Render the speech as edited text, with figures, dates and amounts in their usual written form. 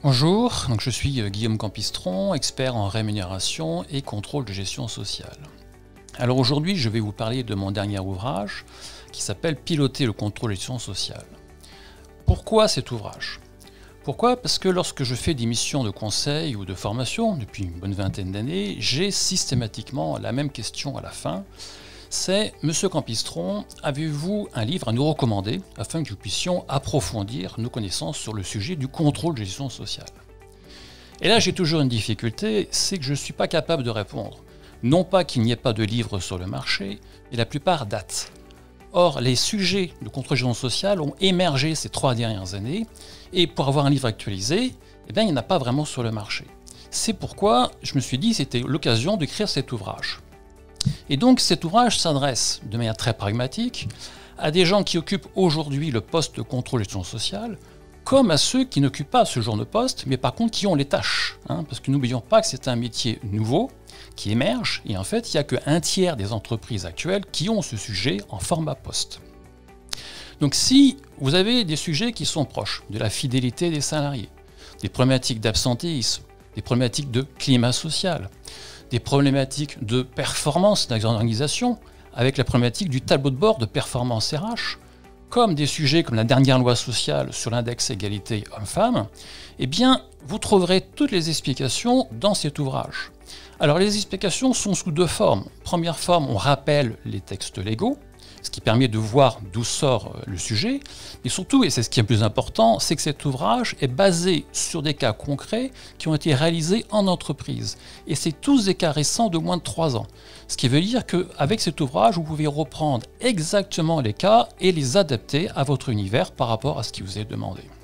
Bonjour, je suis Guillaume Campistron, expert en rémunération et contrôle de gestion sociale. Alors aujourd'hui, je vais vous parler de mon dernier ouvrage qui s'appelle Piloter le contrôle de gestion sociale. Pourquoi cet ouvrage? Pourquoi? Parce que lorsque je fais des missions de conseil ou de formation depuis une bonne vingtaine d'années, j'ai systématiquement la même question à la fin. C'est « Monsieur Campistron, avez-vous un livre à nous recommander afin que nous puissions approfondir nos connaissances sur le sujet du contrôle de gestion sociale ?» Et là, j'ai toujours une difficulté, c'est que je ne suis pas capable de répondre. Non pas qu'il n'y ait pas de livres sur le marché, mais la plupart datent. Or, les sujets de contrôle de gestion sociale ont émergé ces 3 dernières années, et pour avoir un livre actualisé, il n'y en a pas vraiment sur le marché. C'est pourquoi je me suis dit que c'était l'occasion d'écrire cet ouvrage. Et donc cet ouvrage s'adresse de manière très pragmatique à des gens qui occupent aujourd'hui le poste de contrôle de gestion sociale, comme à ceux qui n'occupent pas ce genre de poste, mais par contre qui ont les tâches. Parce que n'oublions pas que c'est un métier nouveau qui émerge, et en fait il n'y a qu'un tiers des entreprises actuelles qui ont ce sujet en format poste. Donc si vous avez des sujets qui sont proches de la fidélité des salariés, des problématiques d'absentéisme, des problématiques de climat social, des problématiques de performance dans les organisations, avec la problématique du tableau de bord de performance RH, comme des sujets comme la dernière loi sociale sur l'index égalité hommes-femmes, eh bien, vous trouverez toutes les explications dans cet ouvrage. Alors, les explications sont sous 2 formes. Première forme, on rappelle les textes légaux, ce qui permet de voir d'où sort le sujet. Mais surtout, et c'est ce qui est le plus important, c'est que cet ouvrage est basé sur des cas concrets qui ont été réalisés en entreprise. Et c'est tous des cas récents de moins de 3 ans. Ce qui veut dire qu'avec cet ouvrage, vous pouvez reprendre exactement les cas et les adapter à votre univers par rapport à ce qui vous est demandé.